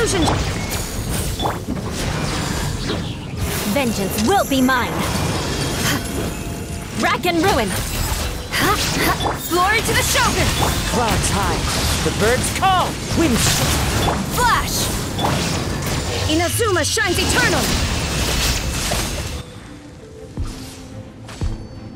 Fusion! Vengeance will be mine! Rack and ruin! Glory to the Shogun! Clouds high, the birds call, wind. Flash! Inazuma shines eternal!